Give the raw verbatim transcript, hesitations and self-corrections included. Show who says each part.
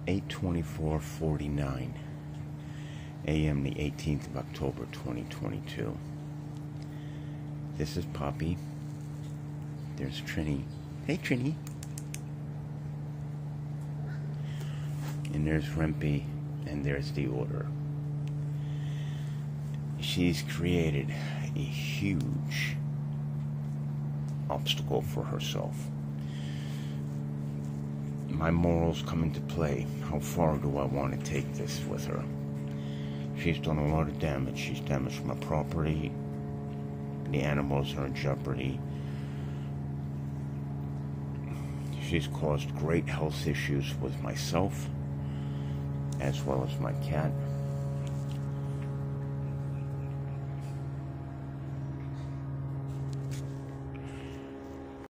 Speaker 1: eight twenty-four forty-nine A M the eighteenth of October twenty twenty-two. This is Poppy. There's Trini. Hey Trini. And there's Rempy, and there's the Order. She's created a huge obstacle for herself. My morals come into play. How far do I want to take this with her? She's done a lot of damage. She's damaged my property. The animals are in jeopardy. She's caused great health issues with myself, as well as my cat.